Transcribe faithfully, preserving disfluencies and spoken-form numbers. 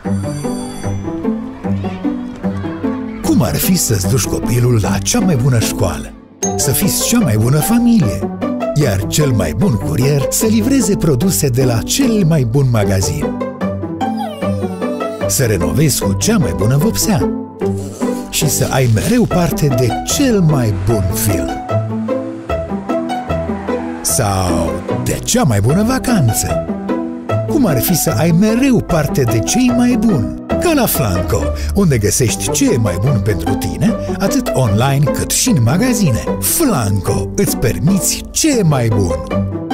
Cum ar fi să-ți duci copilul la cea mai bună școală, să fiți cea mai bună familie, iar cel mai bun curier să livreze produse de la cel mai bun magazin, să renovezi cu cea mai bună vopsea și să ai mereu parte de cel mai bun film sau de cea mai bună vacanță. Cum ar fi să ai mereu parte de cei mai buni? Ca la Flanco, unde găsești ce e mai bun pentru tine, atât online cât și în magazine. Flanco, îți permiți ce e mai bun!